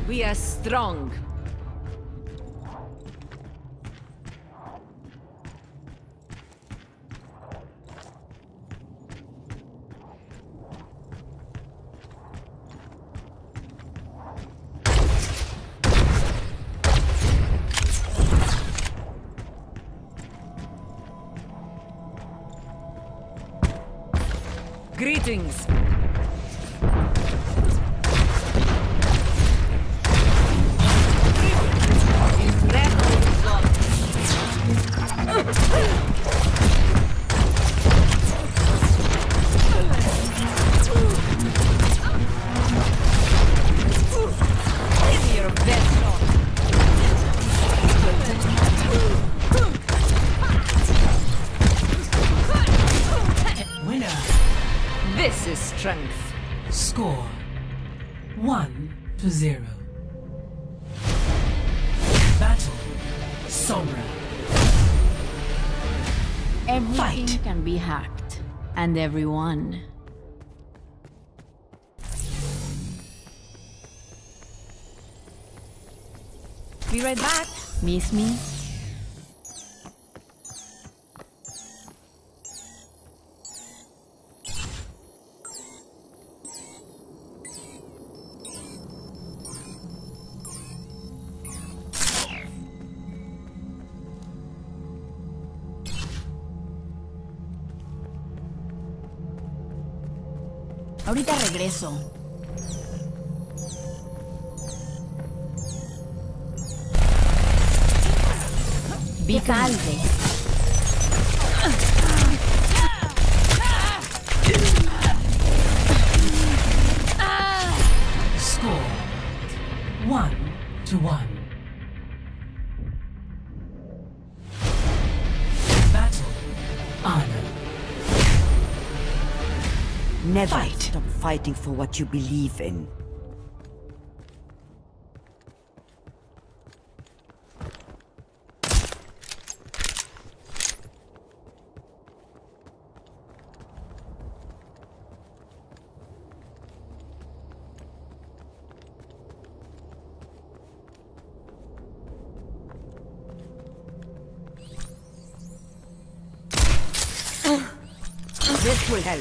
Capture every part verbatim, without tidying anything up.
We are strong. Greetings. This is strength. Score one to zero. Battle Sombra. Everything Fight. can be hacked, and everyone. Be right back. Miss me? Ahorita regreso. Vicalde. Score one to one. Battle Honor. Never Fight. stop fighting for what you believe in. This will help.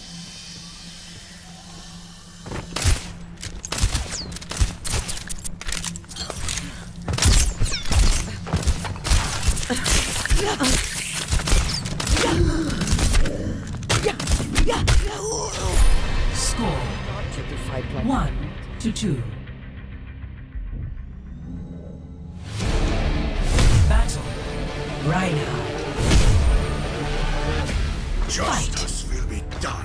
Score one to two. Battle Reinhardt. Justice will be done.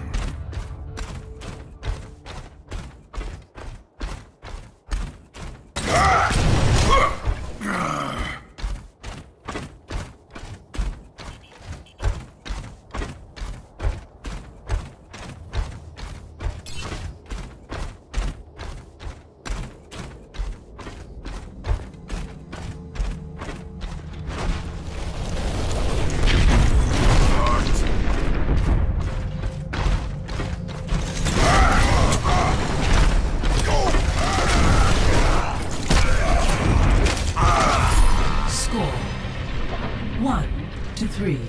One to three.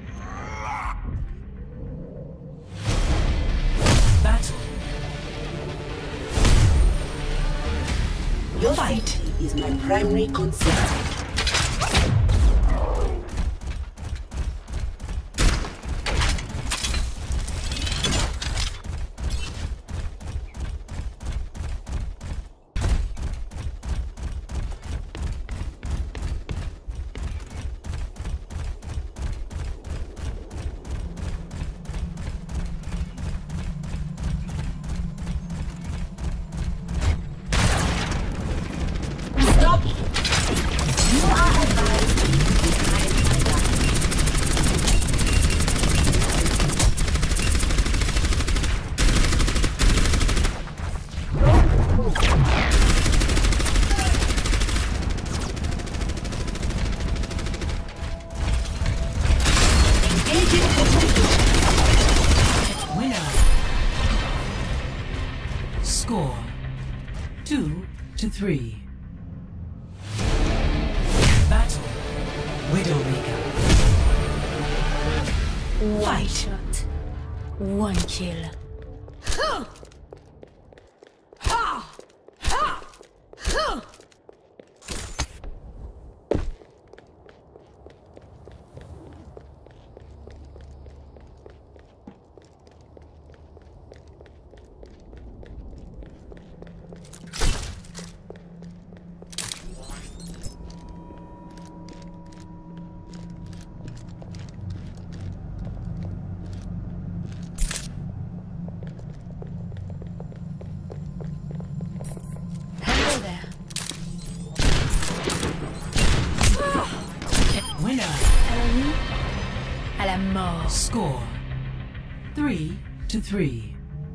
Battle. Your Fight. safety is my primary concern. to three. Battle. Widowmaker. One Fight. shot. One kill. Hello there. Winner. À la vie, à la mort. Score. Three to three.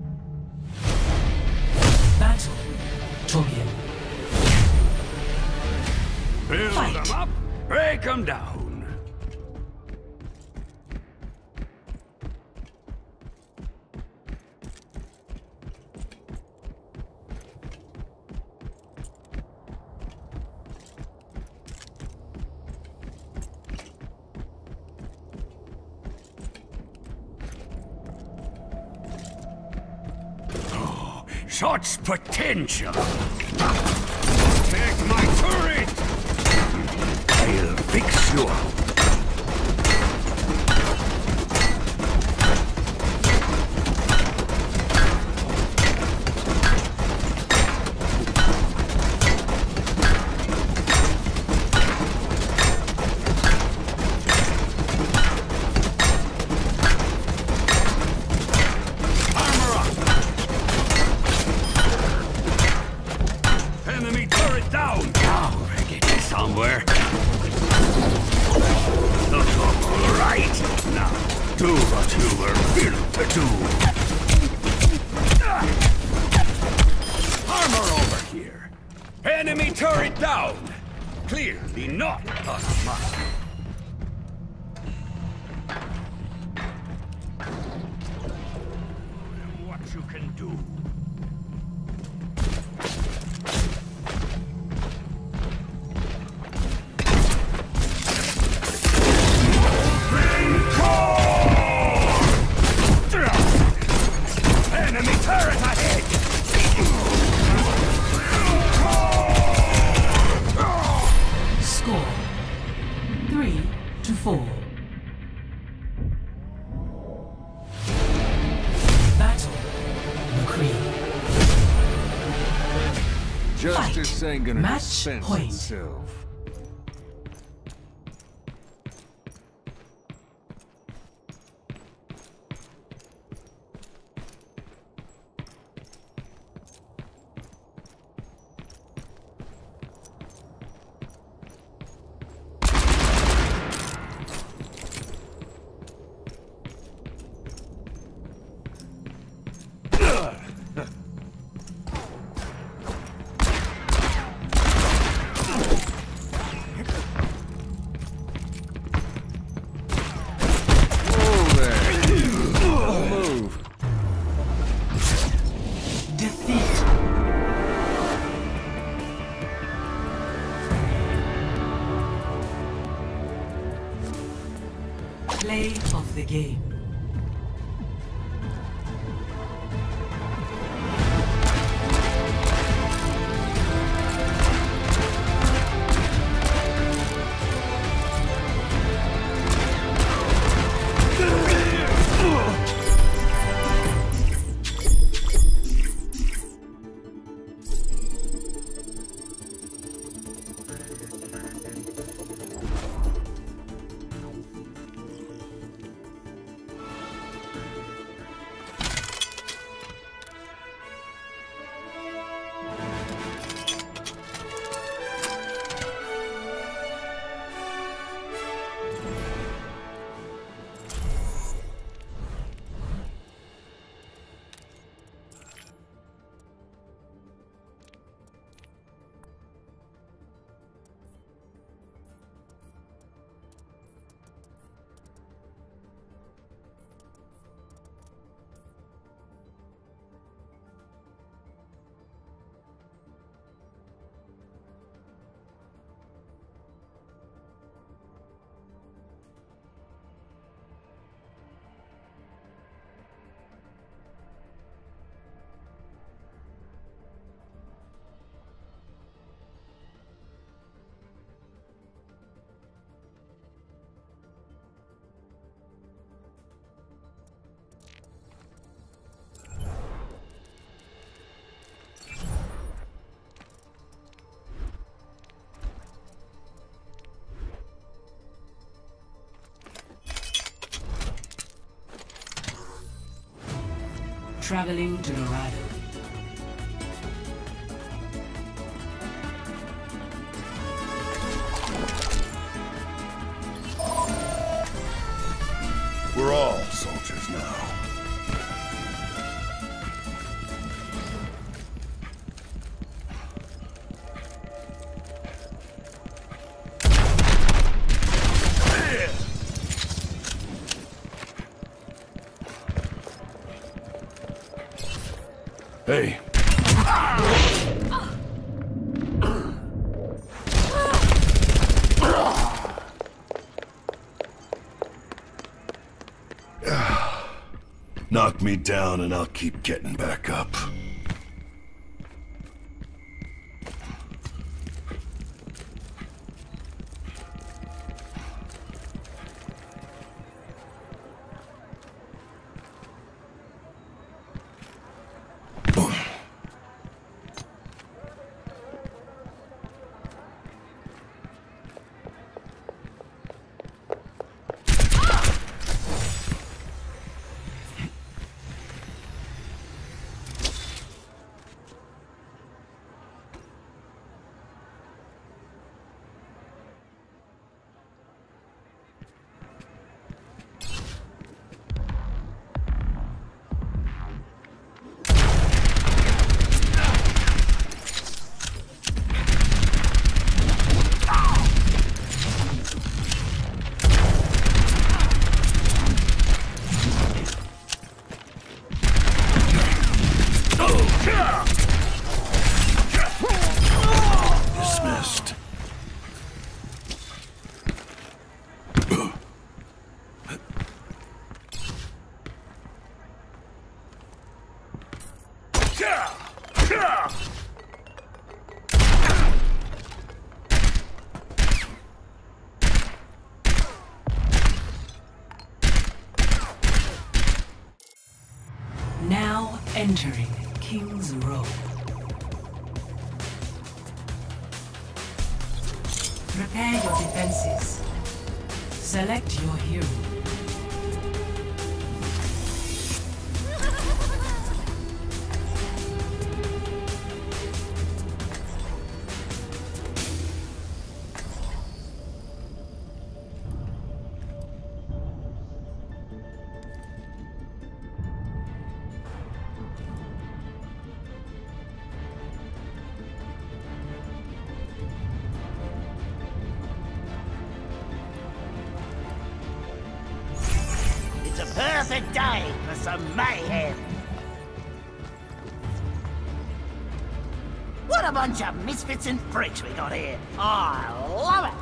Battle. Torbjorn. Build Fight. them up, break them down. Such potential! Take my turret! I'll fix you up. Armor up! Enemy turret down! Now we're getting somewhere. Right! Now, do what you were built to do. Armor over here. Enemy turret down. Clearly not us mine. What you can do. Enemy turret ahead! Score. Three to four. Battle. McCree. Justice Fight. ain't gonna Match dispense point. itself. Whoa there. Don't move. Defeat. Play of the game. Traveling to Dorado. We're all soldiers now. Hey. Knock me down and I'll keep getting back up. Dismissed. Now entering King's Row. Prepare your defenses. Select your hero. It's a perfect day for some mayhem. What a bunch of misfits and freaks we got here. I love it.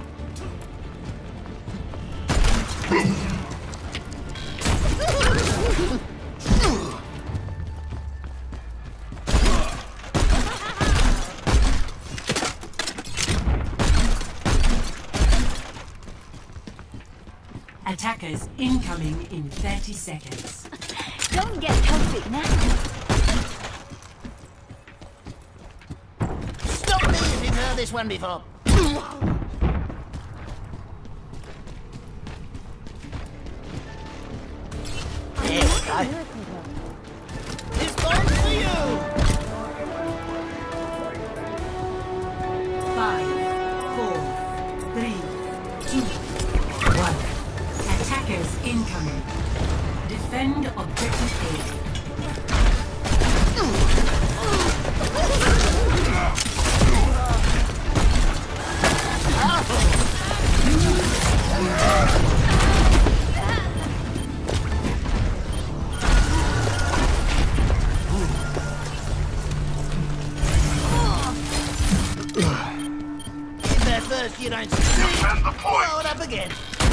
Attackers incoming in thirty seconds. Don't get comfy now. Stop me if you've heard this one before. There we go. This bomb's for you! Five, four, three, two, one. Attackers incoming. Defend objective A. If they're first you don't succeed, blow it up again.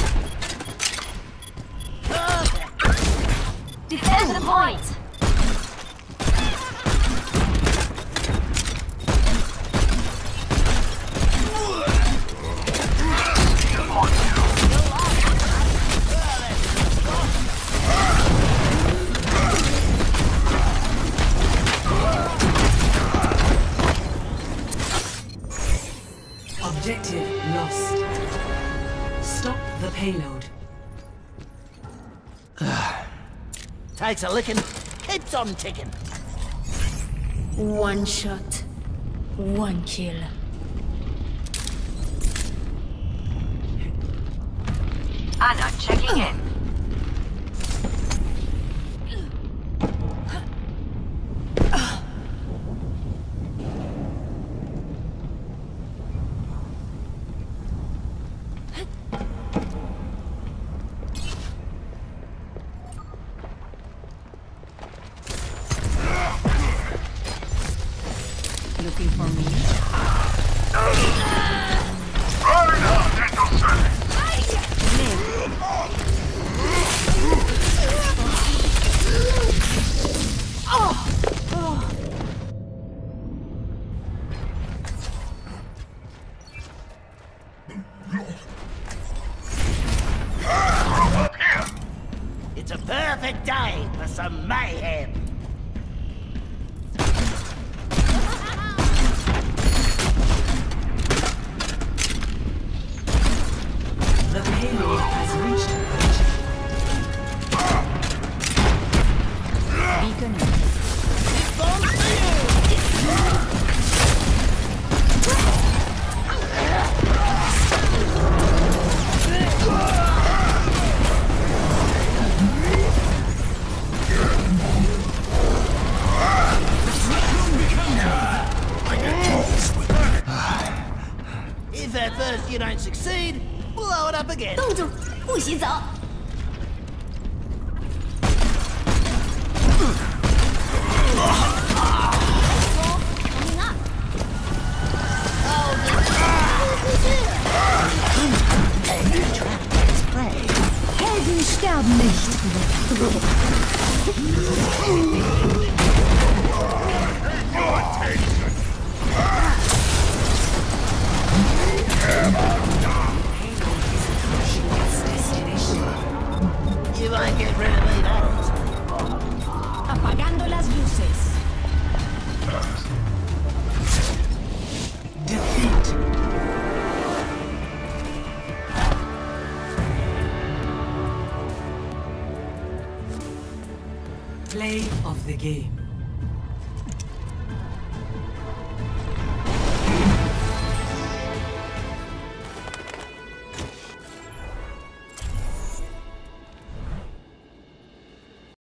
Defend the point! Objective lost. Stop the payload. Takes a licking. Keeps on ticking. One shot, one kill. Anna checking in. Looking for me? It's a perfect day for some mayhem. The payload has reached the Beacon. If at first you don't succeed, blow it up again. 冻住，不许走。Helden sterben nicht. You won't get rid of me, that. Apagando las luces. defeat. Play of the game.